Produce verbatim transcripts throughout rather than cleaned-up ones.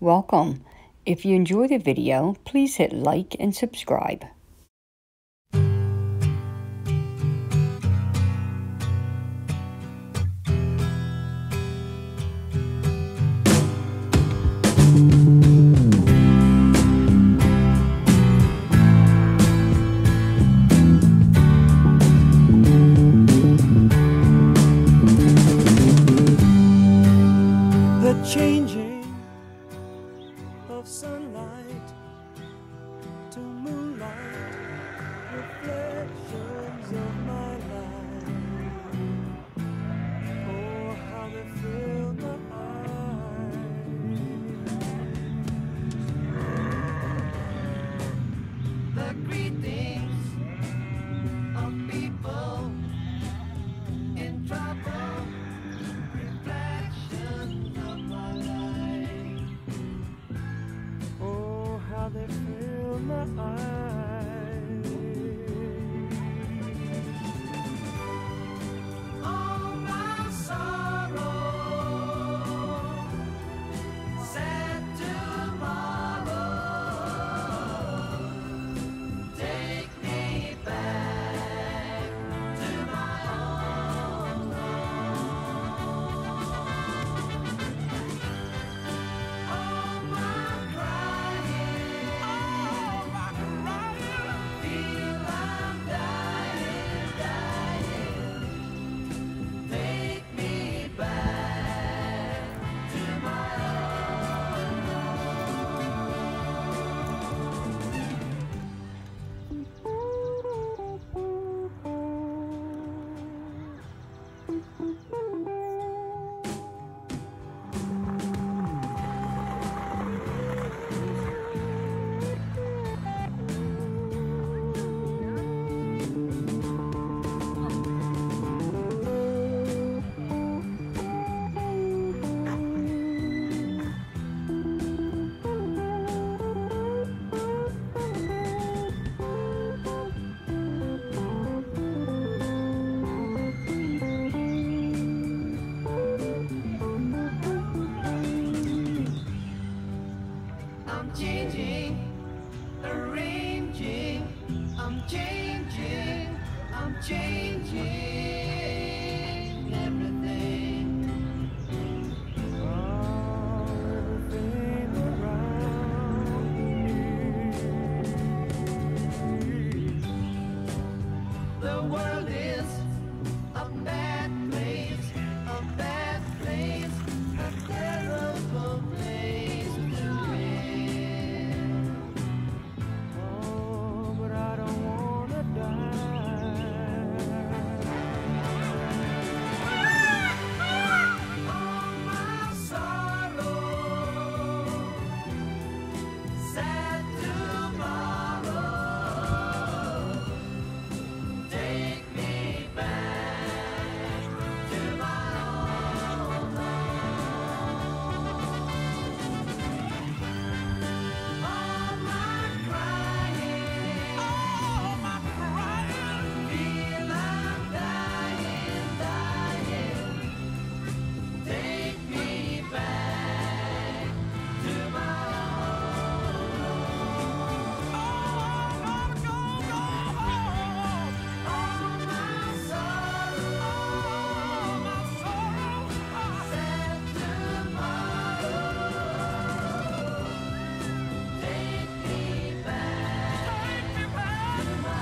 Welcome. If you enjoy the video, please hit like and subscribe. Changing of sunlight to moonlight, reflections of my life. Oh, how they fill my eyes. The greetings of people in trouble. They fill my eyes. All my sorrow, sad tomorrow, take me back to my own home. All my changing, arranging, I'm changing, I'm changing everything. Oh, everything around me. The world is a bad place, a bad place, a terrible place to live. But I don't wanna die. All my sorrow, sad tomorrow, take me back to my own home. All my crying, all my crying, feel I'm dying, dying. Take me back to my own home. Oh, go, go home. All my sorrow, all my sorrow, sad tomorrow. Take me back, take me back to my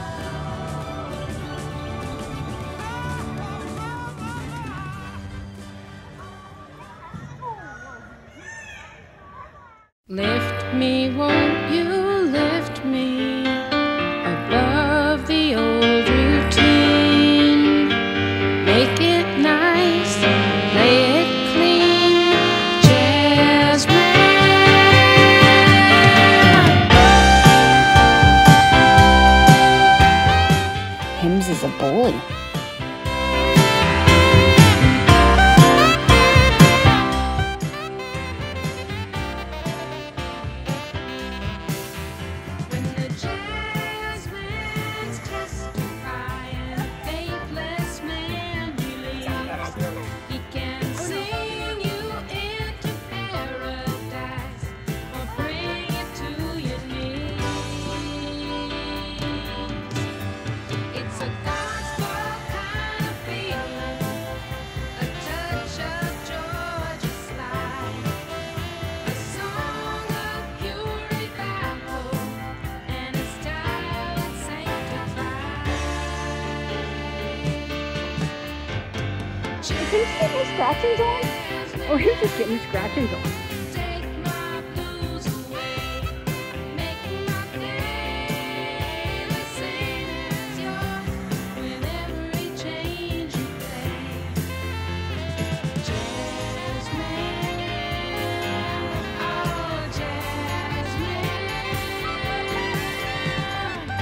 Lift me, won't you lift me above the old routine? Make it nice, play it clean, jazzman. Hims is a bully. Is he getting his scratchings on? Or he's just getting his scratchings on? Take my blues away, make my playlist sing as yours with every change you play. Jasmine, oh Jasmine.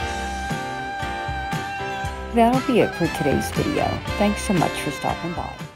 That'll be it for today's video. Thanks so much for stopping by.